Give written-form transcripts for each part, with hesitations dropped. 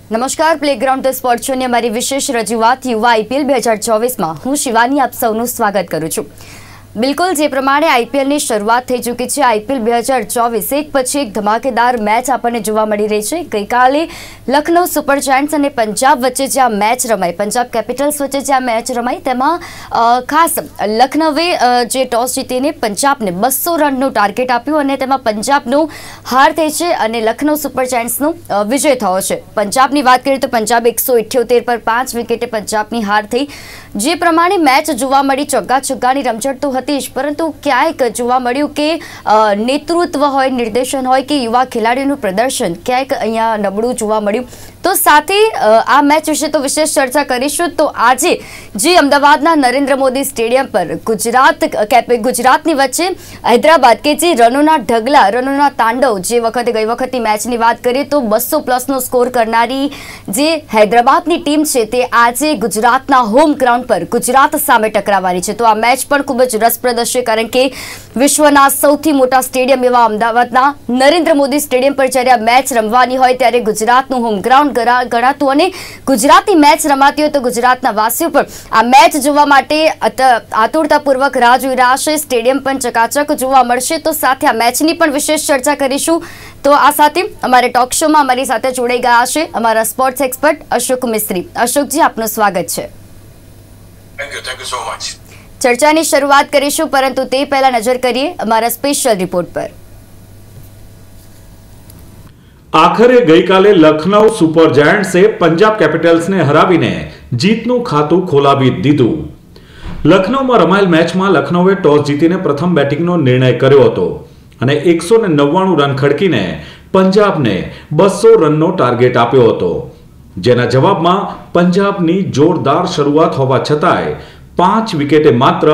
નમસ્કાર, playground the sport શોની અમારી વિશેષ રજૂઆત યુવા આઈપીએલ 2024માં હું શિવાની આપ સૌનું સ્વાગત કરું છું। બિલકુલ જે પ્રમાણે આઈપીએલની શરૂઆત થઈ ચૂકી છે। આઈપીએલ 2024 એક પછી એક ધમાકેદાર મેચ આપણને જોવા મળી રહી છે। ગઈકાલે લખનઉ સુપર જાયન્ટ્સ અને પંજાબ વચ્ચે જે આ મેચ રમાઈ, પંજાબ કેપિટલ્સ વચ્ચે જે આ મેચ રમાઈ, તેમાં ખાસ લખનઉએ જે ટોસ જીતીને પંજાબને 200 રનનું ટાર્ગેટ આપ્યું અને તેમાં પંજાબનું હાર થઈ છે અને લખનઉ સુપર જાયન્ટ્સનો વિજય થયો છે। પંજાબની વાત કરીએ તો પંજાબ 178 પર 5 વિકેટે પંજાબની હાર થઈ। જે પ્રમાણે મેચ જોવા મળી, ચોગ્ગા-છગ્ગાની રમઝટ તો હતી જ, પરંતુ ક્યાંક જોવા મળ્યું કે નેતૃત્વ હોય, નિર્દેશન હોય કે યુવા ખેલાડીઓનું પ્રદર્શન ક્યાંક અહીંયા નબળું જોવા મળ્યું। તો સાથે આ મેચ વિશે તો વિશેષ ચર્ચા કરીશું। તો આજે જે અમદાવાદના નરેન્દ્ર મોદી સ્ટેડિયમ પર ગુજરાતની વચ્ચે હૈદરાબાદ કે જે રનોના ઢગલા, રનોના તાંડવ, જે વખતે ગઈ વખતની મેચની વાત કરીએ તો 200+ સ્કોર કરનારી જે હૈદરાબાદની ટીમ છે તે આજે ગુજરાતના હોમ ગ્રાઉન્ડ પર ગુજરાત સામે ટકરાવવાની છે। તો આ મેચ પણ ખૂબ જ રસપ્રદ હશે, કારણ કે વિશ્વના સૌથી મોટા સ્ટેડિયમ એવા અમદાવાદના નરેન્દ્ર મોદી સ્ટેડિયમ પર જ્યારે આ મેચ રમવાની હોય ત્યારે ગુજરાતનું હોમ ગ્રાઉન્ડ ગણાતું અને ગુજરાતી મેચ રમાતી હોય તો ગુજરાતના વાસીઓ પણ આ મેચ જોવા માટે આતુરતાપૂર્વક રાહ જોઈ રહ્યા છે। સ્ટેડિયમ પણ ચકાચક જોવા મળશે। તો સાથે આ મેચની પણ વિશેષ ચર્ચા કરીશું। તો આ સાથે અમારે ટોક શોમાં અમારી સાથે જોડાઈ ગયા છે અમારા સ્પોર્ટ્સ એક્સપર્ટ અશોક મિસ્ત્રી। અશોકજી, આપનું સ્વાગત છે। Thank you so much. ચર્ચાની શરૂઆત કરીશું, પરંતુ તે પહેલા નજર કરીએ અમારા સ્પેશિયલ રિપોર્ટ પર। આખરે ગઈકાલે લખનઉ સુપર જાયન્ટ્સે પંજાબ કેપિટલ્સને હરાવીને જીતનું ખાતું ખોલાવી દીધું। લખનઉમાં રમાયેલ મેચમાં લખનઉએ ટોસ જીતીને પ્રથમ બેટિંગનો નિર્ણય કર્યો હતો અને 199 રન ખડકીને પંજાબને 200 રનનો ટાર્ગેટ આપ્યો હતો, જેના જવાબમાં પંજાબની જોરદાર શરૂઆત હોવા છતાંય 5 વિકેટે માત્ર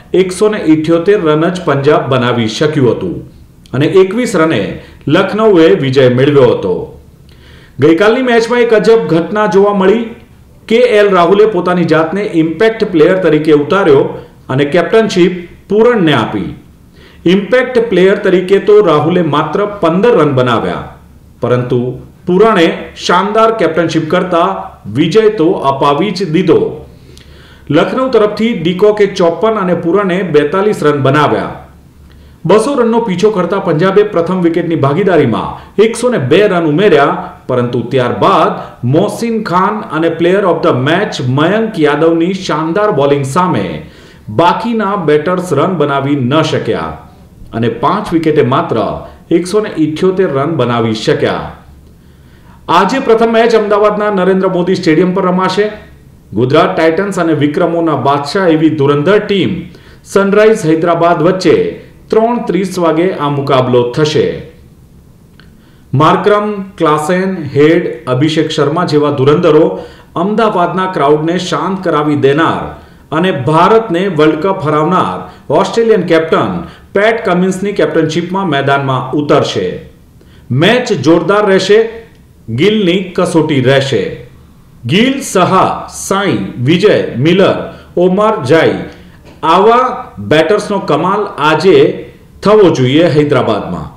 178 રન જ પંજાબ બનાવી શક્યું હતું અને 21 રને લખનઉએ વિજય મેળવ્યો હતો। ગઈકાલની મેચમાં એક અજબ ઘટના જોવા મળી। KL રાહુલે પોતાની જાતને ઇમ્પેક્ટ પ્લેયર તરીકે ઉતાર્યો અને કેપ્ટનશીપ પૂરણને આપી। ઇમ્પેક્ટ પ્લેયર તરીકે તો રાહુલે માત્ર 15 રન બનાવ્યા, પરંતુ પૂરણે શાનદાર કેપ્ટનશીપ કરતા વિજય તો અપાવી જ દીધો। લખનઉ તરફથી ડીકોકે 54 અને પૂરણે 42 રન બનાવ્યા। 200 રનનો પીછો કરતા પંજાબે પ્રથમ વિકેટની ભાગીદારીમાં 102 રન ઉમેર્યા, પરંતુ ત્યારબાદ મોહસિન ખાન અને player of the match Mayank યાદવની શાનદાર બોલિંગ સામે બાકીના બેટર્સ રન બનાવી ન શક્યા અને 5 વિકેટે માત્ર 178 રન બનાવી શક્યા। આજે પ્રથમ મેચ અમદાવાદના નરેન્દ્ર મોદી સ્ટેડિયમ પર રમાશે। ગુજરાત ટાઇટન્સ અને વિક્રમોના બાદશાહ એવી ધુરંધર ટીમ સનરાઈઝ હૈદરાબાદ વચ્ચે 3:30 વાગે આ મુકાબલો થશે। માર્કરમ, ક્લાસેન, હેડ, અભિષેક શર્મા જેવા ધુરંધરો અમદાવાદના ક્રાઉડને શાંત કરાવી દેનાર અને ભારતને વર્લ્ડ કપ હરાવનાર ઓસ્ટ્રેલિયન કેપ્ટન પેટ કમિન્સની કેપ્ટનશીપમાં મેદાનમાં ઉતરશે। મેચ જોરદાર રહેશે। ગિલની કસોટી રહેશે। ગિલ, સહા, સાઈ, વિજય, મિલર, ઓમર જાઈ આવા બેટર્સનો કમાલ આજે થવો જોઈએ હૈદરાબાદમાં।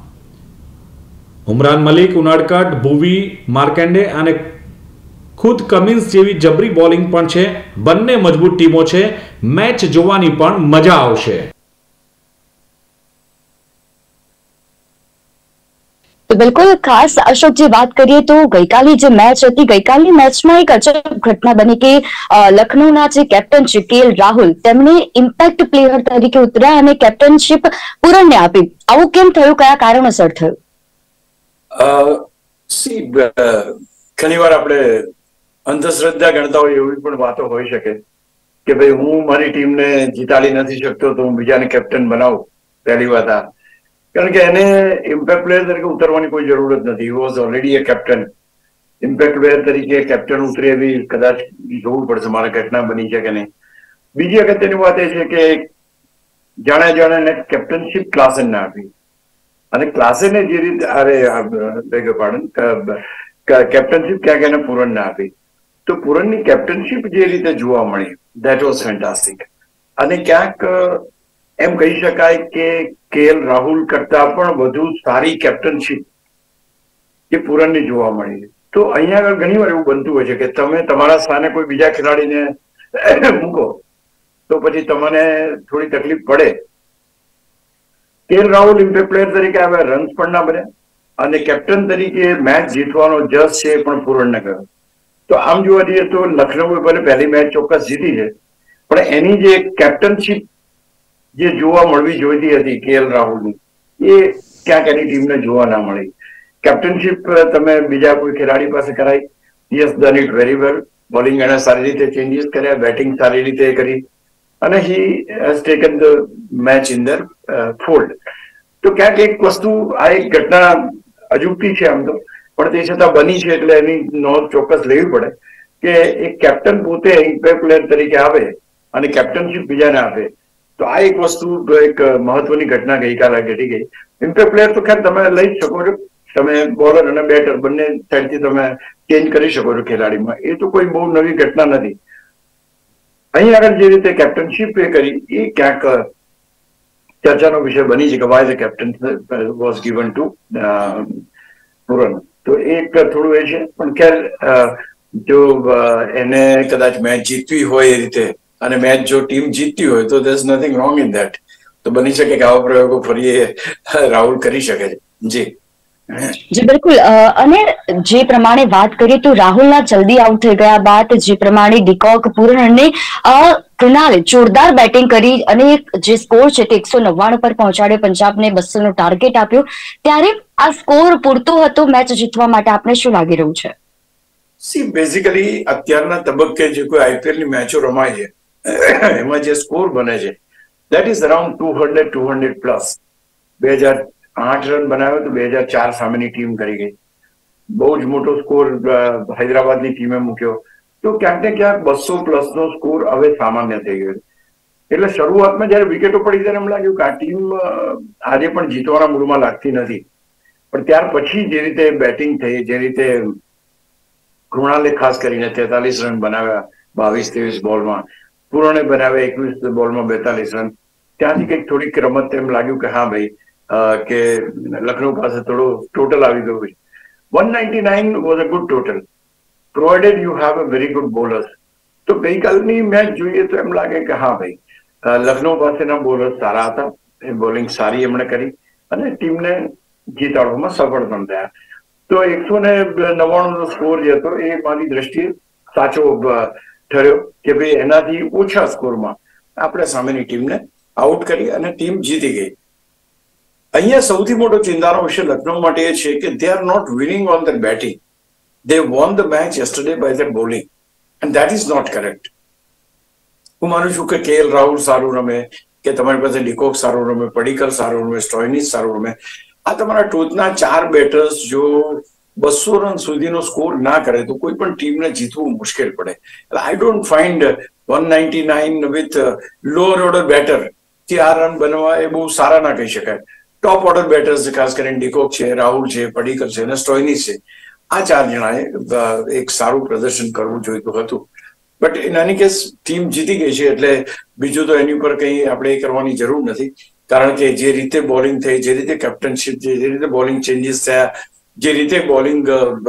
ઉમરાન મલિક, ઉનાડકટ, ભુવી, માર્કેન્ડે અને ખુદ કમિન્સ જેવી જબરી બોલિંગ પણ છે। બંને મજબૂત ટીમો છે। મેચ જોવાની પણ મજા આવશે। તો બિલકુલ, ખાસ અશોકજી વાત કરીએ તો ગઈકાલની જે મેચ હતી, ગઈકાલની મેચમાં એક અજબ ઘટના બની કે લખનઉના જે કેપ્ટન છે KL રાહુલ, તેમણે ઇમ્પેક્ટ પ્લેયર તરીકે ઉતર્યા અને કેપ્ટનશીપ પૂરણને આપી। આવું કેમ થયું? કયા કારણોસર થયું? ઘણી વાર આપણે અંધશ્રદ્ધા ગણતા હોય એવી પણ વાતો હોઈ શકે કે ભાઈ હું મારી ટીમને જીતાડી નથી શકતો તો હું બીજાને કેપ્ટન બનાવું। પહેલી વાત આ, કારણ કે એને ઇમ્પેક્ટ પ્લેયર તરીકે ઉતરવાની કોઈ જરૂર જ નથી। He was already a captain. Impact player તરીકે કેપ્ટન ઉતરે એવી કદાચ જોવું પડશે મારે ઘટના બની છે કે નહીં। બીજી અગત્યની વાત એ છે કે જાણે કેપ્ટનશીપ ક્લાસેનને આપી અને ક્લાસેને જે રીતે કેપ્ટનશીપ ક્યાંક એને પૂરણને આપી, તો પૂરણની કેપ્ટનશીપ જે રીતે જોવા મળી, ધેટ વોઝ ફેન્ટાસ્ટિક। અને ક્યાંક એમ કહી શકાય કે KL રાહુલ કરતા પણ વધુ સારી કેપ્ટનશીપ એ પૂરણની જોવા મળી। તો અહીંયા આગળ ઘણી વાર એવું બનતું હોય છે કે તમે તમારા સ્થાને કોઈ બીજા ખેલાડીને મૂકો તો પછી તમને થોડી તકલીફ પડે. કેએલ રાહુલ ઇમ્પેક્ટ પ્લેયર તરીકે આવે, રન્સ પણ ના બને અને કેપ્ટન તરીકે મેચ જીતવાનો જસ છે એ પણ પૂરણ ન કર્યો. તો આમ જોવા જઈએ તો લખનઉએ ભલે પહેલી મેચ ચોક્કસ જીતી છે, પણ એની જે કેપ્ટનશીપ જે જોવા મળવી જોઈતી હતી કેએલ રાહુલની, એ ક્યાંક એની ટીમને જોવા ના મળી. કેપ્ટનશીપ તમે બીજા કોઈ ખેલાડી પાસે કરાઈ, yes done it very well. Bowling એને સારી રીતે ચેન્જીસ કર્યા, બેટિંગ સારી રીતે કરી અને he has taken the match in the fold. તો ક્યાંક એક વસ્તુ, આ એક ઘટના અજુગતી છે આમ તો, પણ તે છતાં બની છે એટલે એની નોંધ ચોક્કસ લેવી પડે કે એક કેપ્ટન પોતે ઇમ્પેક્ટ પ્લેયર તરીકે આવે અને કેપ્ટનશીપ બીજાને આપે. તો આ એક વસ્તુ, એક મહત્વની ઘટના ગઈકાલે ઘટી ગઈ. ઇમ્પેક્ટ પ્લેયર તો ખેર તમે લઈ જ શકો છો, તમે બોલર અને બેટર બંને સાઈડથી તમે ચેન્જ કરી શકો છો ખેલાડીમાં, એ તો કોઈ બહુ નવી ઘટના નથી. અહીં આગળ જે રીતે કેપ્ટનશીપ એ કરી એ ક્યાંક ચર્ચાનો વિષય બની છે કે why the captain was given to Pooran. તો એક થોડું એ છે, પણ ખેર જો એને કદાચ મેચ જીતવી હોય એ રીતે અને મેચ જો ટીમ જીતતી હોય તો there's nothing wrong in that. તો બની શકે કે આવા પ્રયોગો ફરી રાહુલ કરી શકે છે. જી જી બિલકુલ. અને જે પ્રમાણે વાત કરીએ તો રાહુલના જલ્દી આઉટ થઈ ગયા બાદ જે પ્રમાણે ડિકોક, પૂરન અને કૃણાલે જોરદાર બેટિંગ કરી અને જે સ્કોર છે તે 199 પર પહોંચાડ્યો, પંજાબને 200 નો ટાર્ગેટ આપ્યો, ત્યારે આ સ્કોર પૂરતો હતો મેચ જીતવા માટે? આપને શું લાગી રહ્યું છે? સી બેઝિકલી અત્યારના તબક્કે જે કોઈ આઈપીએલ ની મેચો રમાય છે એમાં જે સ્કોર બને છે that is around 200 plus. 2008 run બનાવ્યો તો 2004 સામેની ટીમ કરી ગઈ. બહુ જ મોટો સ્કોર હૈદરાબાદની ટીમે મૂક્યો. તો ક્યાંક ને ક્યાંક 200 પ્લસ નો સ્કોર હવે સામાન્ય થઈ ગયો. એટલે શરૂઆતમાં જયારે વિકેટો પડી ત્યારે એમ લાગ્યું કે આ ટીમ આજે પણ જીતવાના મૂડમાં લાગતી નથી. પણ ત્યાર પછી જે રીતે બેટિંગ થઈ, જે રીતે કૃણાલે ખાસ કરીને 43 રન બનાવ્યા 22-23 બોલમાં, પૂરણે બનાવ્યા 21 બોલમાં 42 રન, ત્યાંથી કંઈક થોડીક રમત એમ લાગ્યું કે હા ભાઈ કે લખનઉ પાસે થોડો ટોટલ આવી ગયું છે. 199 was a good total provided you have a very good bowlers. તો ગઈકાલની મેચ જોઈએ તો એમ લાગે કે હા ભાઈ લખનઉ પાસેના બોલર્સ સારા હતા, એ બોલિંગ સારી એમણે કરી અને ટીમને જીતાડવામાં સફળ પણ થયા. તો 199 નો સ્કોર જે હતો એ મારી દ્રષ્ટિએ સાચો ઠર્યો કે ભાઈ એનાથી ઓછા સ્કોરમાં આપણે સામેની ટીમને આઉટ કરી અને ટીમ જીતી ગઈ. અહીંયા સૌથી મોટો ચિંતાનો વિષય લખનઉ માટે એ છે કે they are not winning on the batting, they won the match yesterday by the bowling and that is not correct. હું માનું છું કે કેએલ રાહુલ સારું રમે, કે તમારી પાસે ડિકોક સારું રમે, પડીકલ સારું રમે, સ્ટોઇનિસ સારું રમે, આ તમારા ટોચના 4 બેટર્સ જો 200 રન સુધીનો સ્કોર ના કરે તો કોઈ પણ ટીમને જીતવું મુશ્કેલ પડે. I don't find 199 with lower order batter થી આ રન બનવા એ બહુ સારા ના કહી શકાય. ટોપ ઓર્ડર બેટર્સ ખાસ કરીને ડિકોક છે, રાહુલ છે, પડીકલ છે અને સ્ટોઇનિસ છે, આ 4 જણાએ એક સારું પ્રદર્શન કરવું જોઈતું હતું. But in any case team જીતી ગઈ છે એટલે બીજું તો એની ઉપર કંઈ આપણે કરવાની જરૂર નથી, કારણ કે જે રીતે બોલિંગ થઈ, જે રીતે કેપ્ટનશીપ, જે રીતે બોલિંગ ચેન્જીસ થયા, જે રીતે બોલિંગ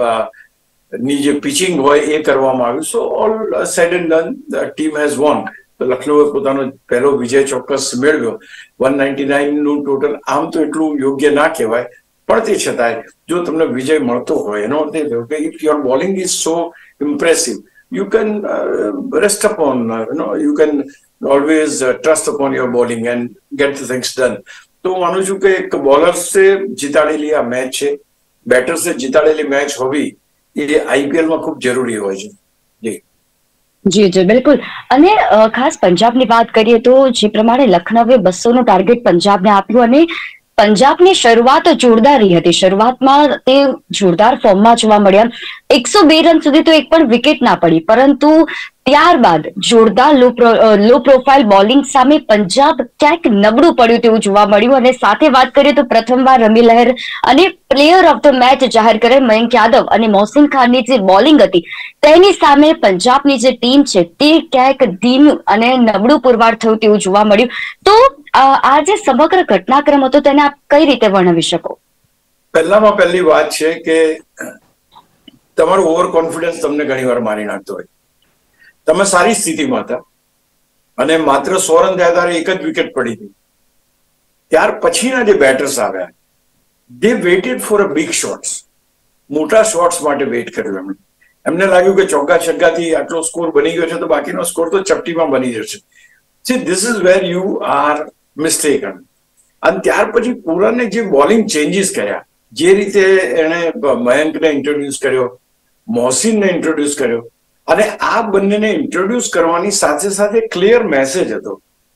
ની જે પિચિંગ હોય એ કરવામાં આવ્યું, so all said and done team has won. તો લખનઉએ પોતાનો પહેલો વિજય ચોક્કસ મેળવ્યો. 199 નું ટોટલ આમ તો એટલું યોગ્ય ના કહેવાય, પણ તે છતાંય જો તમને વિજય મળતો હોય એનો અર્થ એ થયો કે if your bowling is so impressive you can rest upon, you can always trust upon your bowling and get the things done. તો હું માનું છું કે એક બોલર્સે જીતાડેલી આ મેચ છે, બેટર્સે જીતાડેલી મેચ હોવી એ આઈપીએલમાં ખૂબ જરૂરી હોય છે. જી જી જી બિલકુલ. અને ખાસ પંજાબની વાત કરીએ તો જે પ્રમાણે લખનઉએ 200 નો ટાર્ગેટ પંજાબને આપ્યું અને પંજાબની શરૂઆત જોરદાર રહી હતી. શરૂઆતમાં તે જોરદાર ફોર્મમાં જોવા મળ્યા, 102 રન સુધી તો એક પણ વિકેટ ના પડી, પરંતુ ત્યારબાદ જોરદાર લો પ્રોફાઇલ બોલિંગ સામે પંજાબ ક્યાંક નબળું પડ્યું તેવું જોવા મળ્યું. અને સાથે વાત કરીએ તો પ્રથમવાર રમી લહેર અને પ્લેયર ઓફ ધ મેચ જાહેર કરે મયંક યાદવ અને મોહસિન ખાનની જે બોલિંગ હતી તેની સામે પંજાબની જે ટીમ છે તે ક્યાંક ધીમું અને નબળું પુરવાર થયું તેવું જોવા મળ્યું. તો આ જે સમગ્ર ઘટનાક્રમ હતો તેને આપ કઈ રીતે વર્ણવી શકો? પહેલામાં પહેલી વાત છે કે તમારું ઓવર કોન્ફિડન્સ તમને ઘણી વાર મારી નાખતો હોય. તમે સારી સ્થિતિમાં હતા અને માત્ર 100 રન થયા ત્યારે એક જ વિકેટ પડી હતી. ત્યાર પછીના જે બેટર્સ આવ્યા, they waited for a big shots, મોટા શોટ્સ માટે વેઇટ કર્યું. એમને લાગ્યું કે ચોગ્ગા છગ્ગાથી આટલો સ્કોર બની ગયો છે તો બાકીનો સ્કોર તો ચપટીમાં બની જશે. See, this is where you are mistaken. અને ત્યાર પછી પુરાને જે બોલિંગ ચેન્જીસ કર્યા, જે રીતે એણે મયંકને ઇન્ટ્રોડ્યુસ કર્યો, મોહસિનને ઇન્ટ્રોડ્યુસ કર્યો, અને આ બંનેને ઇન્ટ્રોડ્યુસ કરવાની સાથે સાથે ક્લિયર મેસેજ હતો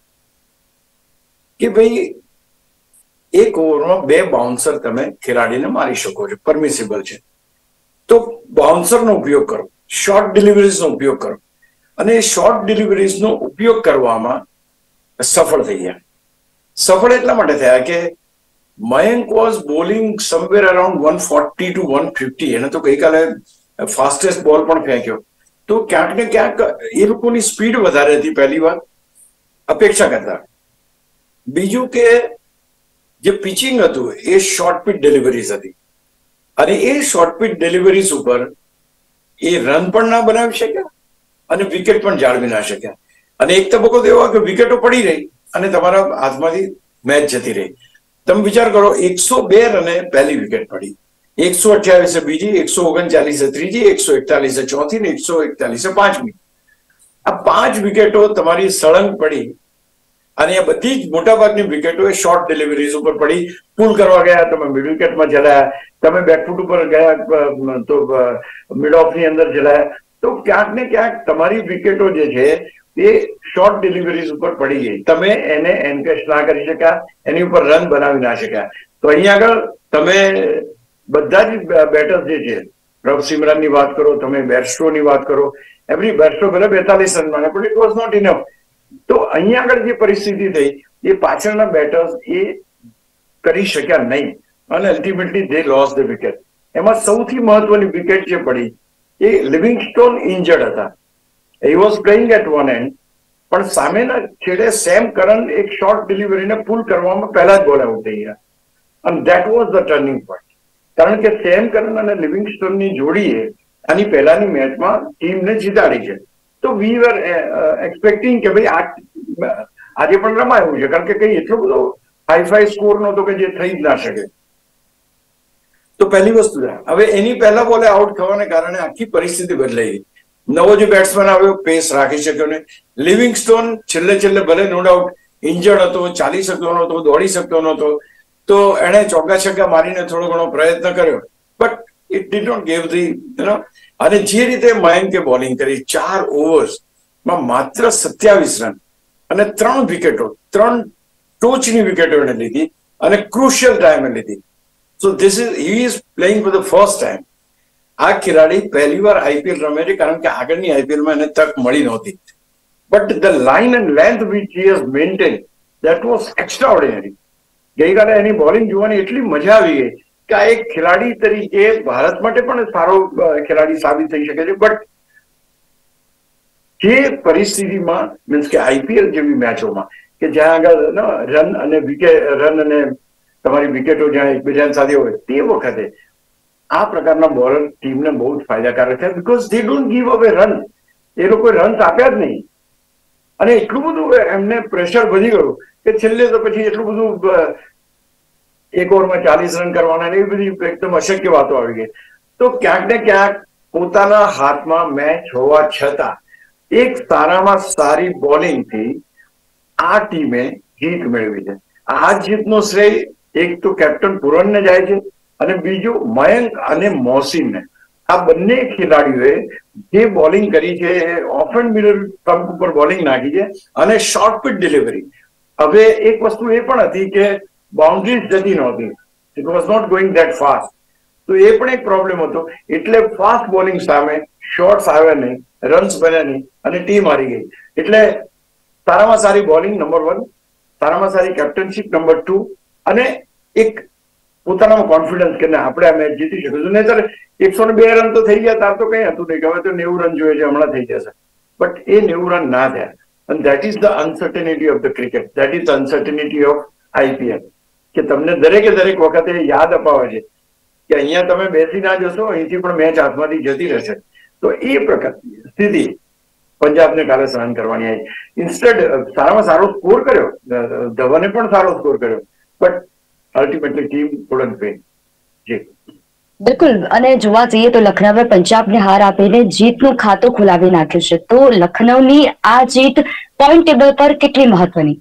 કે ભાઈ એક ઓવરમાં 2 બાઉન્સર તમે ખેલાડીને મારી શકો છો, પરમિસિબલ છે. તો બાઉન્સરનો ઉપયોગ કરો, શોર્ટ ડિલિવરીઝનો ઉપયોગ કરો. અને શોર્ટ ડિલિવરીઝનો ઉપયોગ કરવામાં સફળ થઈ ગયા. સફળ એટલા માટે થયા કે Mayank was bowling somewhere around 140 to 150. એને તો ગઈકાલે ફાસ્ટેસ્ટ બોલ પણ ફેંક્યો. તો ક્યાંક ને ક્યાંક એ લોકોની સ્પીડ વધારે હતી પહેલી વાર અપેક્ષા કરતા. બીજું કે જે પિચિંગ હતું એ શોર્ટ પીચ ડિલિવરીઝ હતી, અને એ શોર્ટ પીચ ડિલિવરીઝ ઉપર એ રન પણ ના બનાવી શક્યા અને વિકેટ પણ જાળવી ના શક્યા. અને એક તબક્કો તો એવો કે વિકેટો પડી રહી અને તમારા હાથમાંથી મેચ જતી રહી. તમે વિચાર કરો, 102 રને પહેલી વિકેટ પડી, 128 બીજી, 139 ત્રીજી, 141 ચોથી ને 141 પાંચમી. આ 5 વિકેટો તમારી સળંગ પડી અને આ બધી જ મોટાભાગની વિકેટો એ શોર્ટ ડિલિવરીઝ ઉપર પડી. પુલ કરવા ગયા, તમે મિડ વિકેટમાં ચલાયા, તમે બેકફૂટ ઉપર ગયા તો મિડ ઓફની અંદર ચલાયા. તો ક્યાંક ને ક્યાંક તમારી વિકેટો જે છે એ શોર્ટ ડિલિવરીઝ ઉપર પડી ગઈ. તમે એને એન્કેશ ના કરી શક્યા, એની ઉપર રન બનાવી ના શક્યા. તો અહીંયા આગળ તમે બધા જ બેટર્સ જે છે, રવ સિમરનની વાત કરો, તમે બેરસ્ટોની વાત કરો, એવરી બેરસ્ટો ભલે 42 રન માને, પણ ઇટ વોઝ નોટ ઇનફ. તો અહીંયા આગળ જે પરિસ્થિતિ થઈ એ પાછળના બેટર્સ એ કરી શક્યા નહીં અને ultimately they loss the wicket. એમાં સૌથી મહત્વની વિકેટ જે પડી એ લિવિંગસ્ટોન ઇન્જર્ડ હતા. He was playing at one end, પણ સામેના છેડે સેમ કરન એક શોર્ટ ડિલિવરીને પુલ કરવામાં પહેલા જ બોલ આઉટ થઈ ગયા. અને that was the turning point. કારણ કે સેમ કરન અને લિવિંગસ્ટોનની જોડીએ આની પહેલાની મેચમાં ટીમને જીતાડી છે. તો વી વર એક્સપેક્ટિંગ કે ભાઈ આજે પણ રમાયું છે, કારણ કે કઈ એટલો બધો હાઈ સ્કોર નહોતો કે જે થઈ જ ના શકે. તો પહેલી વસ્તુ હવે એની પહેલા બોલે આઉટ થવાને કારણે આખી પરિસ્થિતિ બદલાઈ ગઈ. નવો જે બેટ્સમેન આવ્યો પેસ રાખી શક્યો ને. લિવિંગસ્ટોન છેલ્લે ભલે નો ડાઉટ ઇન્જર્ડ હતો, ચાલી શકતો નહોતો, દોડી શકતો નહોતો, તો એણે ચોગ્ગા છગ્ગા મારીને થોડો ઘણો પ્રયત્ન કર્યો, but it did not gave the અને જે રીતે મયંકે બોલિંગ કરી 4 ઓવર્સમાં માત્ર 27 રન અને 3 વિકેટો, 3 ટોચની વિકેટો એને લીધી અને ક્રુશિયલ ટાઈમે લીધી. So this is he is playing for the first time. આ ખેલાડી પહેલી વાર આઈપીએલ રમે છે, કારણ કે આગળની આઈપીએલમાં એને તક મળી નહોતી. But the line and length which he has maintain, that was extraordinary. ગઈકાલે એની બોલિંગ જોવાની એટલી મજા આવી ગઈ કે આ એક ખેલાડી તરીકે ભારત માટે પણ સારો ખેલાડી સાબિત થઈ શકે છે. બટ જે પરિસ્થિતિમાં મીન્સ કે આઈપીએલ જેવી મેચોમાં કે જ્યાં આગળ રન અને તમારી વિકેટો જ્યાં એકબીજા સાથે હોય, તે વખતે આ પ્રકારના બોલર ટીમને બહુ જ ફાયદાકારક છે. Because they don't give away run. એ લોકોએ રન્સ આપ્યા જ નહીં અને એટલું બધું એમને પ્રેશર વધી ગયું કે છેલ્લે તો પછી એટલું બધું એક ઓવરમાં 40 રન કરવાના એવી બધી એકદમ અશક્ય વાતો આવી ગઈ. તો ક્યાંક ને ક્યાંક પોતાના હાથમાં મેચ હોવા છતાં એક સારામાં સારી બોલિંગથી આ ટીમે જીત મેળવી છે. આ જીતનો શ્રેય એક તો કેપ્ટન પુરનને જાય છે અને બીજું મયંક અને મોહસિનને. આ બંને ખેલાડીઓએ જે બોલિંગ કરી છે એ ઓફ એન્ડ મિડલ પંપ ઉપર બોલિંગ નાખી છે અને શોર્ટ પીચ ડિલિવરી. હવે એક વસ્તુ એ પણ હતી કે બાઉન્ડ્રીઝ જતી નહોતી, it was not going that fast. તો એ પણ એક પ્રોબ્લેમ હતો. એટલે ફાસ્ટ બોલિંગ સામે શોર્ટ્સ આવ્યા નહીં, રન્સ બન્યા નહીં અને ટીમ હારી ગઈ. એટલે સારામાં સારી બોલિંગ નંબર 1, સારામાં સારી કેપ્ટનશીપ નંબર 2 અને એક પોતાનામાં કોન્ફિડન્સ કે આપણે આ મેચ જીતી શકીશું. નહીં ત્યારે 102 રન તો થઈ ગયા, તાર તો કઈ હતું નહીં કે હવે તો 90 રન જોઈએ છે, હમણાં થઈ જશે. બટ એ 90 રન ના થયા. અને that is the uncertainty of the cricket, that is the uncertainty of IPL. કે તમને દરેક વખતે યાદ અપાવે છે કે અહીંયા તમે બેસી ના જશો, અહીંથી પણ મેચ હાથમાંથી જતી રહેશે. તો એ પ્રકારની સ્થિતિ પંજાબને કાલે સહન કરવાની આવી. ઇન્સ્ટેડ સારામાં સારો સ્કોર કર્યો, ધવને પણ સારો સ્કોર કર્યો, but ultimately team couldn't win. જી બિલકુલ. અને જોવા જઈએ તો લખનઉએ પંજાબને હાર આપીને જીતનું ખાતું ખોલાવી નાખ્યું છે. તો લખનઉની આ જીત પોઈન્ટ ટેબલ પર કેટલી મહત્વની?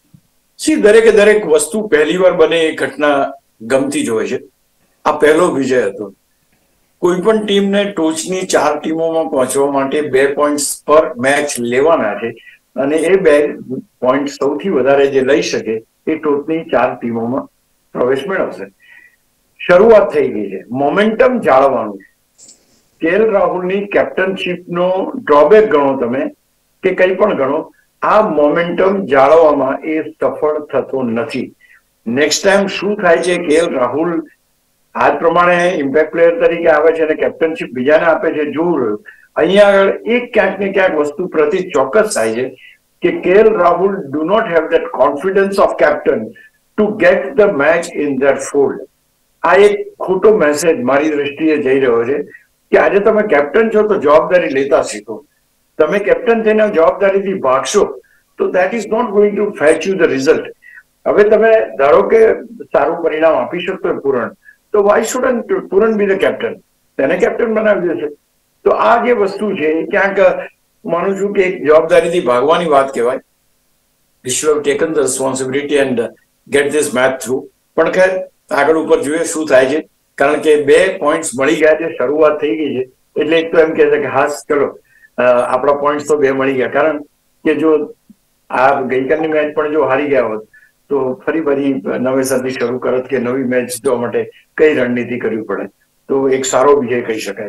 દરેકે દરેક વસ્તુ પહેલી વાર બને એ ઘટના ગમતી જ હોય છે. આ પહેલો વિજય હતો. કોઈ પણ ટીમને ટોચની 4 ટીમોમાં પહોંચવા માટે 2 પોઈન્ટ્સ પર મેચ લેવાના છે અને એ 2 પોઈન્ટ સૌથી વધારે જે લઈ શકે એ ટોચની 4 ટીમોમાં પ્રવેશ મેળવશે. શરૂઆત થઈ ગઈ છે, મોમેન્ટમ જાળવવાનું. કેએલ રાહુલની કેપ્ટનશીપનો ડ્રોબેક ગણો તમે કે કંઈ પણ ગણો, આ મોમેન્ટમ જાળવવામાં એ સફળ થતો નથી. નેક્સ્ટ ટાઈમ શું થાય છે, કેએલ રાહુલ આજ પ્રમાણે ઇમ્પેક્ટ પ્લેયર તરીકે આવે છે અને કેપ્ટનશીપ બીજાને આપે છે, જોવું રહ્યું. અહીંયા આગળ એક ક્યાંક ને ક્યાંક વસ્તુ પ્રતિ ચોક્કસ થાય છે કે KL Rahul do not have that confidence of captain to get the match in that fold. આ એક ખોટો મેસેજ મારી દ્રષ્ટિએ જઈ રહ્યો છે કે આજે તમે કેપ્ટન છો તો જવાબદારી લેતા શીખો. તમે કેપ્ટન થઈને જવાબદારીથી ભાગશો તો that is not going to fetch you the result. હવે તમે ધારો કે સારું પરિણામ આપી શકતો પૂરણ, તો why shouldn't Pooran be the captain? તેને કેપ્ટન બનાવી દેશે. તો આ જે વસ્તુ છે એ ક્યાંક માનું છું કે એક જવાબદારીથી ભાગવાની વાત કહેવાય. We should have taken the responsibility and get this match through. પણ ખેર આગળ ઉપર જોઈએ શું થાય છે, કારણ કે 2 પોઈન્ટ્સ મળી ગયા છે, શરૂઆત થઈ ગઈ છે. એટલે એક તો એમ કહે છે કે હાસ ચલો આપણા પોઈન્ટ્સ તો 2 મળી ગયા. કારણ કે જો આ ગઈકાલની મેચ પણ જો હારી ગયા હોત તો ફરી નવેસરથી શરૂ કરત કે નવી મેચ જીતવા માટે કઈ રણનીતિ કરવી પડે. તો એક સારો વિજય કહી શકાય.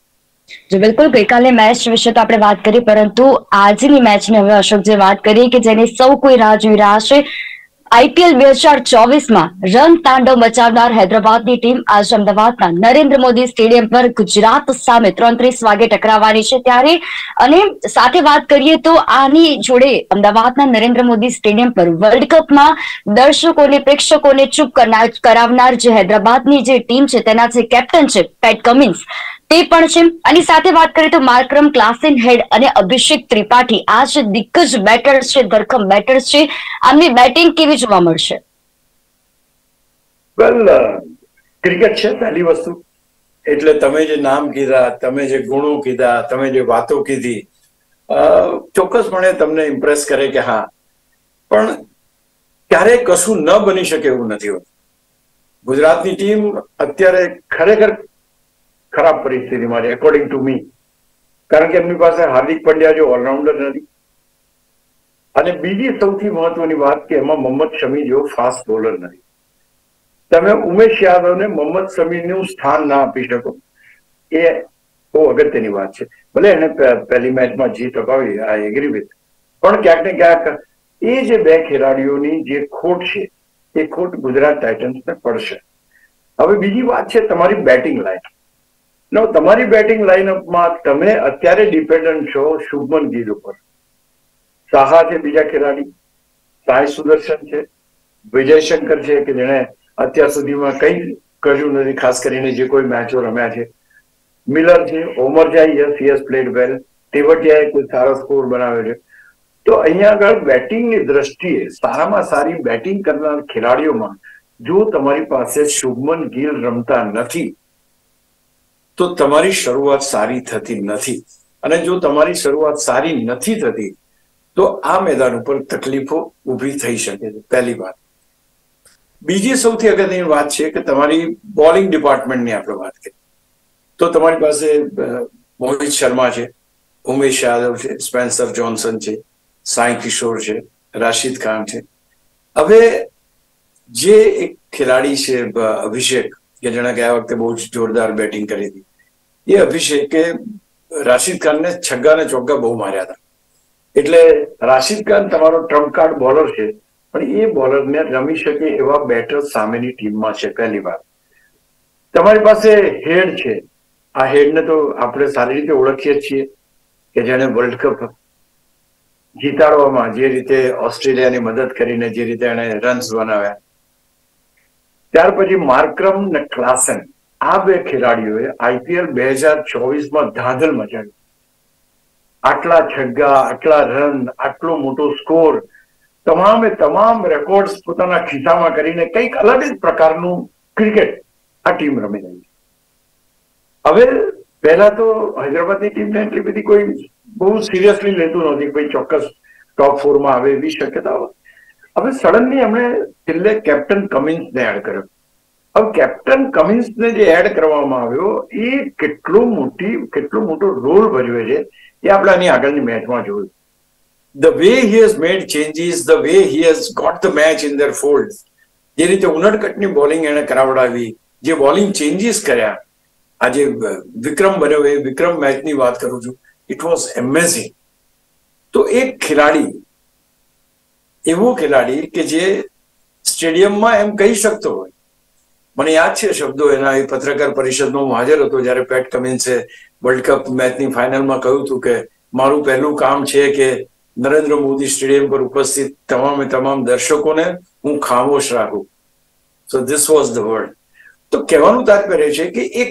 જી બિલકુલ. ગઈકાલની મેચ વિશે તો આપણે વાત કરી, પરંતુ આજની મેચની હવે અશોક જે વાત કરી કે જેની સૌ કોઈ રાહ જોઈ રહ્યા છે, આઈપીએલ 2024માં રન તાંડવ મચાવનાર હૈદરાબાદની ટીમ આજ અમદાવાદના નરેન્દ્ર મોદી સ્ટેડિયમ પર ગુજરાત સામે 3:30 વાગે ટકરાવવાની છે. ત્યારે અને સાથે વાત કરીએ તો આની જોડે અમદાવાદના નરેન્દ્ર મોદી સ્ટેડિયમ પર વર્લ્ડ કપમાં દર્શકોને, પ્રેક્ષકોને ચૂપ કરાવનાર જે હૈદરાબાદની જે ટીમ છે તેના જે કેપ્ટન છે પેટ કમિન્સ તે પણ છે. આની સાથે વાત કરીએ તો માર્કરમ ક્લાસેન હેડ અને અભિષેક ત્રિપાઠી આ જે દિગ્ગજ બેટર્સ છે, ધરખમ બેટર્સ છે, આમની બેટિંગ કેવી જોવા મળશે? વેલ, ક્રિકેટ છે પહેલી વસ્તુ. એટલે તમે જે નામ કીધા, તમે જે ગુણો કીધા, તમે જે વાતો કીધી, ચોક્કસપણે તમને ઇમ્પ્રેસ કરે કે હા, પણ ક્યારેય કશું ન બની શકે એવું નથી હોતું. ગુજરાતની ટીમ અત્યારે ખરેખર ખરાબ પરિસ્થિતિમાં છે એકોર્ડિંગ ટુ મી. કારણ કે એમની પાસે હાર્દિક પંડ્યા જો ઓલરાઉન્ડર નથી, અને બીજી સૌથી મહત્વની વાત કે એમાં મોહમ્મદ શમી જેવો ફાસ્ટ બોલર નથી. તમે ઉમેશ યાદવને મોહમ્મદ શમીનું સ્થાન ના આપી શકો, એ બહુ અગત્યની વાત છે. ભલે એને પહેલી મેચમાં જીત અપાવી, આઈ એગ્રી વિથ, પણ ક્યાંક ને ક્યાંક એ જે 2 ખેલાડીઓની જે ખોટ છે એ ખોટ ગુજરાત ટાઇટન્સને પડશે. હવે બીજી વાત છે તમારી બેટિંગ લાઇન. તમારી બેટિંગ લાઇનઅપમાં તમે અત્યારે ડિપેન્ડન્ટ છો શુભમન ગિલ ઉપર. સાહા છે બીજા ખેલાડી, સાઈ સુદર્શન છે, વિજય શંકર છે કે જેને અત્યાર સુધીમાં કંઈ કર્યું નથી, ખાસ કરીને જે કોઈ મેચો રમ્યા છે. મિલર છે, Omarzai, yes he has played well. તેવટિયાએ કોઈ સારો સ્કોર બનાવ્યો છે. તો અહીંયા આગળ બેટિંગની દ્રષ્ટિએ સારામાં સારી બેટિંગ કરનાર ખેલાડીઓમાં જો તમારી પાસે શુભમન ગિલ રમતા નથી તો તમારી શરૂઆત સારી થતી નથી. અને જો તમારી શરૂઆત સારી નથી થતી તો આ મેદાન ઉપર તકલીફો ઊભી થઈ શકે છે, પહેલી વાત. બીજી સૌથી અગત્યની વાત છે કે તમારી બોલિંગ ડિપાર્ટમેન્ટની આપણે વાત કરીએ તો તમારી પાસે મોહિત શર્મા છે, ઉમેશ યાદવ છે, સ્પેન્સર જોન્સન છે, સાઈ કિશોર છે, રાશિદ ખાન છે. હવે જે એક ખેલાડી છે અભિષેક, કે જેણે ગયા વખતે બહુ જ જોરદાર બેટિંગ કરી હતી, એ અભિષેકે રાશિદ ખાનને છગ્ગા ને ચોગ્ગા બહુ માર્યા હતા. એટલે રાશિદ ખાન તમારો ટ્રમ્પ કાર્ડ બોલર છે, પણ એ બોલરને રમી શકે એવા બેટર સામેની ટીમમાં છે. પહેલી વાત. તમારી પાસે હેડ છે. આ હેડને તો આપણે સારી રીતે ઓળખીએ છીએ કે જેને વર્લ્ડ કપ જીતાડવામાં જે રીતે ઓસ્ટ્રેલિયાની મદદ કરીને જે રીતે એને રન્સ બનાવ્યા. ત્યાર પછી માર્કરમ ને ક્લાસન, આ બે ખેલાડીઓએ IPL 2024માં ધાંધલ મચાવી. આટલા છગ્ગા, આટલા રન, આટલો મોટો સ્કોર, તમામે તમામ રેકોર્ડ્સ પોતાના ખિસ્સામાં કરીને કંઈક અલગ જ પ્રકારનું ક્રિકેટ આ ટીમ રમી રહી છે. હવે પહેલા તો હૈદરાબાદની ટીમને એટલી બધી કોઈ બહુ સિરિયસલી લેતું નહોતી, કોઈ ચોક્કસ ટોપ 4માં આવે એવી શક્યતાઓ. હવે સડનલી એમણે છેલ્લે કેપ્ટન કમિન્સને એડ કર્યો. હવે કેપ્ટન કમિન્સને જે એડ કરવામાં આવ્યો એ કેટલો મોટો રોલ ભજવે છે એ આપણે આની આગળની મેચમાં જોયું. The way he has made changes, the way he has got the match in their fold, જે રીતે ઉનડકટની બોલિંગ એને કરાવડાવી, જે બોલિંગ ચેન્જીસ કર્યા, આજે વિક્રમ બન્યો એ વિક્રમ મેચની વાત કરું છું, ઇટ વોઝ એમેઝિંગ. તો એક ખેલાડી, એવો ખેલાડી કે જે સ્ટેડિયમમાં એમ કહી શકતો હોય, મને યાદ છે શબ્દો એના, એ પત્રકાર પરિષદમાં હું હાજર હતો જ્યારે પેટ કમિન્સે વર્લ્ડ કપ મેચની ફાઇનલમાં કહ્યું હતું કે મારું પહેલું કામ છે કે નરેન્દ્ર મોદી સ્ટેડિયમ પર ઉપસ્થિત તમામ દર્શકોને હું ખામોશ રાખું. So this was the word. તો કહેવાનું તાત્પર્ય છે કે એક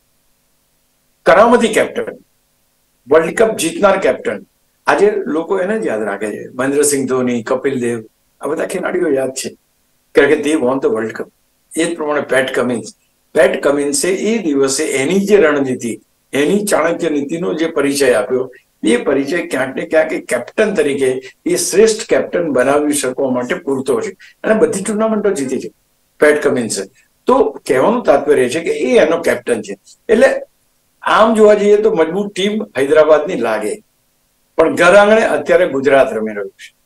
કરામતી કેપ્ટન, વર્લ્ડ કપ જીતનાર કેપ્ટન, આજે લોકો એને જ યાદ રાખે છે. મહેન્દ્રસિંહ ધોની, કપિલ દેવ, આ બધા ખેલાડીઓ યાદ છે કારણ કે તે વોન ધ વર્લ્ડ કપ. એ જ પ્રમાણે પેટ કમિન્સે એ દિવસે એની જે રણનીતિ, એની ચાણક્ય નીતિનો જે પરિચય આપ્યો, એ પરિચય ક્યાંક ને ક્યાંક કેપ્ટન તરીકે એ શ્રેષ્ઠ કેપ્ટન બનાવી શકવા માટે પૂરતો છે. અને બધી ટુર્નામેન્ટો જીતી છે પેટ કમિન્સે. તો કહેવાનું તાત્પર્ય છે કે એ એનો કેપ્ટન છે. એટલે આમ જોવા જઈએ તો મજબૂત ટીમ હૈદરાબાદની લાગે, પણ ઘર આંગણે અત્યારે ગુજરાત રમી રહ્યું છે.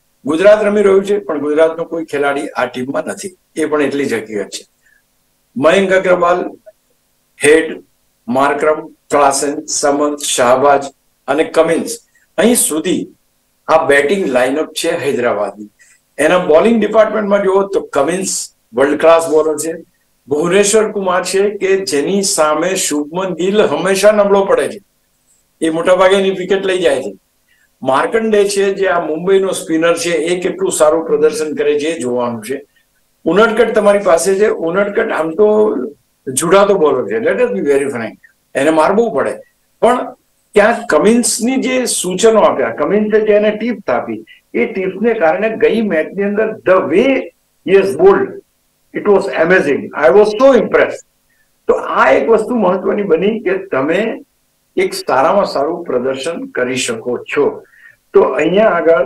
પણ ગુજરાતનો કોઈ ખેલાડી આ ટીમમાં નથી, એ પણ એટલી જ હકીકત છે. મયંક અગ્રવાલ, હેડ, માર્કરમ, ક્લાસન, સમંત, શાહબાજ અને કમિન્સ, અહીં સુધી આ બેટિંગ લાઇનઅપ છે હૈદરાબાદની. એના બોલિંગ ડિપાર્ટમેન્ટમાં જુઓ તો કમિન્સ વર્લ્ડ ક્લાસ બોલર છે, ભુવનેશ્વર કુમાર છે કે જેની સામે શુભમન ગિલ હંમેશા નબળો પડે છે, એ મોટાભાગે એની વિકેટ લઈ જાય છે. માર્કંડે છે જે આ મુંબઈનો સ્પિનર છે, એ કેટલું સારું પ્રદર્શન કરે છે એ જોવાનું છે. ઉનડકટ તમારી પાસે છે. ઉનડકટ આમ તો જુડાતો બોલર છે, let us be very frank, એને મારવું પડે, પણ ત્યાં કમિન્સની જે સૂચનો આપ્યા, કમિન્સે જે એને ટીપ્સ આપી, એ ટીપ્સને કારણે ગઈ મેચની અંદર the way he has bowled, it was amazing. I was so impress. તો આ એક વસ્તુ મહત્વની બની કે તમે એક સારામાં સારું પ્રદર્શન કરી શકો છો. તો અહીંયા આગળ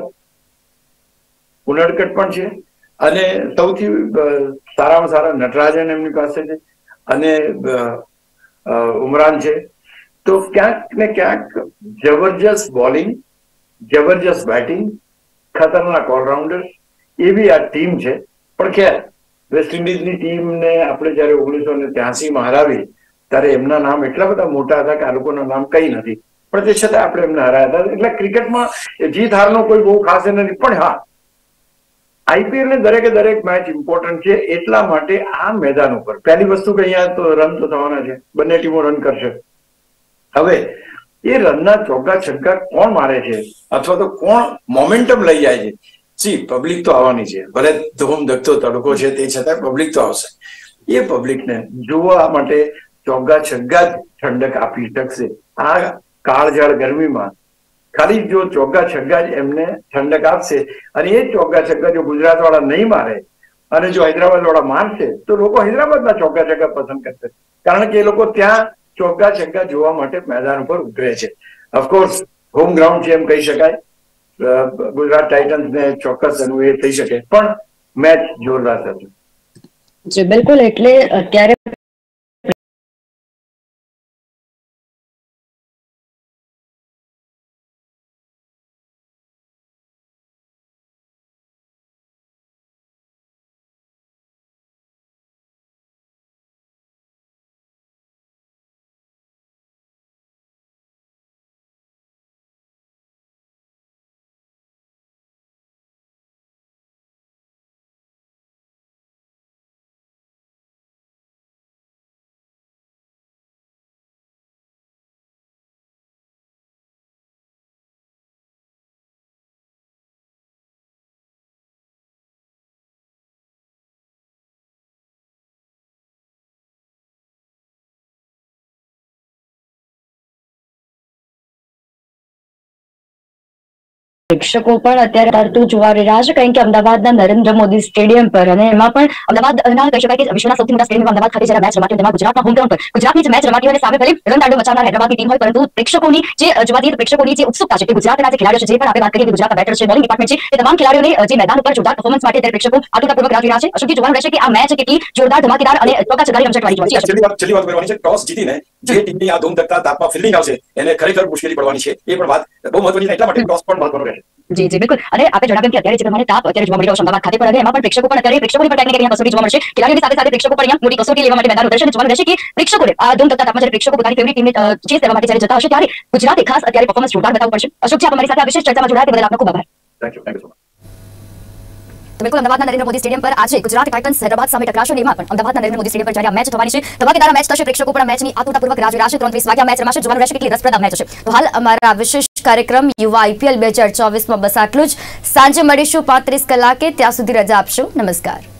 ઉનડકટ પણ છે અને સૌથી સારામાં સારા નટરાજન એમની પાસે છે અને ઉમરાન છે. તો ક્યાંક ને ક્યાંક જબરજસ્ત બોલિંગ, જબરજસ્ત બેટિંગ, ખતરનાક ઓલરાઉન્ડર એવી આ ટીમ છે. પણ ખેર, વેસ્ટ ઇન્ડિઝની ટીમને આપણે જયારે 1983માં હરાવી ત્યારે એમના નામ એટલા બધા મોટા હતા કે આ લોકોના નામ કઈ નથી, પણ તે છતાં આપણે એમને હરાયા હતા. એટલે ક્રિકેટમાં જીત હારનો કોઈ બહુ ખાસ નથી. પણ હા, IPL ને દરેક મેચ ઇમ્પોર્ટન્ટ છે. એટલા માટે આ મેદાન ઉપર પહેલી વસ્તુ કે અહીંયા તો રન તો થવાના છે, બંને ટીમો રન કરશે. હવે એ રનના ચોગ્ગા છગ્ગા કોણ મારે છે અથવા તો કોણ મોમેન્ટમ લઈ જાય છે, સી પબ્લિક તો આવવાની છે, ભલે ધૂમ ધકતો તડકો છે તે છતાં પબ્લિક તો આવશે. એ પબ્લિકને જોવા માટે ચોગ્ગા છગ્ગા જ ઠંડક આપી શકશે. આ કાળઝાળ ગરમીમાં ખાલી જો ચોગ્ગા છગ્ગા જ એમને ઠંડક આપશે, અને એ ચોગ્ગા છગ્ગા જો ગુજરાત વાળા નહીં મારે અને જો હૈદરાબાદ વાળા મારશે તો લોકો હૈદરાબાદના ચોગ્ગા છગ્ગા પસંદ કરશે, કારણ કે એ લોકો ત્યાં ચોગ્ગા છગ્ગા જોવા માટે મેદાન ઉપર ઉતરે છે. ઓફકોર્સ હોમ ગ્રાઉન્ડ છે એમ કહી શકાય. ગુજરાત ટાઇટન્સને ચોક્કસ એનું એ થઈ શકે, પણ મેચ જોરદાર થશે. જી બિલકુલ. એટલે અત્યારે પ્રેક્ષકો પણ અત્યારે તરતું જોવા રહી રહ્યા છે, કારણ કે અમદાવાદના નરેન્દ્ર મોદી સ્ટેડિયમ પર અને એમાં પણ અમદાવાદના કહી શકાય કે વિશ્વના સૌથી મોટા સ્ટેડિયમ અમદાવાદ ખાતે જ્યારે મેચ રમાતી, તેમાં ગુજરાતના હોમગ્રાઉન્ડ પર ગુજરાતની જે મેચ રમાતી હોય સામે ભલે રણદાંડો મચાવનાર હૈદરાબાદની ટીમ હોય, પરંતુ પ્રેક્ષકોની જે જોવા દઈએ પ્રેક્ષકોની જે ઉત્સુકતા છે કે ગુજરાતના જે ખેલાડીઓ છે, જે પણ આપણે વાત કરીએ કે ગુજરાતના બેટર છે, બોલિંગ ડિપાર્ટમેન્ટ છે, તે તમામ ખેલાડીઓને જે મેદાન ઉપર જોરદાર પરફોર્મન્સ માટે ત્યારે પ્રેક્ષકો આતુરતાપૂર્વક રાહ જોઈ રહ્યા છે. અશોકજી, જોવાનું રહેશે કે આ મેચ કેટલી જોરદાર, ધમાકેદાર અને ચોકાચકારી રમઝટવાળી જોવાની છે. છેલ્લી વાત કરવાની છે, ટોસ જીતીને જે ટીમની આ ધૂમધકતા તાપમાં ફિલ્ડિંગ આવશે એને ખરેખર મુશ્કેલી પડવાની છે. એ પણ વાત બહુ મહત્વની છે, એટલા માટે ટોસ પણ મહત્વનો રહેશે. જી જી બિલકુલ. અને આપણે જણાવ્યું કે અત્યારે જે પ્રમાણે તાપ અત્યારે જોવા મળી રહ્યો છે અમદાવાદ ખાતે, પણ એમાં પણ પ્રેક્ષકો પણ અત્યારે પ્રેક્ષકોની પણ ટેકનિક અહીંયા કસોટી જોવા મળશે. ખેલાડીઓની સાથે સાથે પ્રેક્ષકો પણ અહીંયા મોટી કસોટી લેવા માટે મેદાન ઉતરશે. જોવાનું રહેશે કે પ્રેક્ષકોને આ ધૂમધકતા તાપમાં જ્યારે પ્રેક્ષકો પોતાની ફેવરિટ ટીમને ચેસ કરવા માટે જ્યારે જતા હશે, ત્યારે ગુજરાતે ખાસ અત્યારે પરફોર્મન્સ જોરદાર બતાવવું પડશે. અશોકજી, આપ અમારી સાથે આ વિશેષ ચર્ચામાં જોડાયા તે બદલ આપનો ખૂબ આભાર. Thank you so much. તો બિલકુલ અમદાવાદના નરેન્દ્ર મોદી સ્ટેડિયમ પર આજે ગુજરાત ટાઇટન્સ હૈદરાબાદ સામે ટકરાશે. એમાં પણ અમદાવાદના નરેન્દ્ર મોદી સ્ટેડિયમ પર જ્યારે આ મેચ થવાની છે, ધમાકેદાર મેચ થશે. પ્રેક્ષકો પણ મેચની આતુરતાપૂર્વક રાહ જોઈ રહ્યા છે. 3:30 વાગ્યા મેચ રમાશે. જોવાનું રહેશે કેટલી રસપ્રદ મેચ હશે. તો હાલ અમારા વિશેષ કાર્યક્રમ યુવા IPL 2024માં બસ આટલું જ. સાંજે મળીશું 35 કલાકે. ત્યાં સુધી રજા આપશો. નમસ્કાર.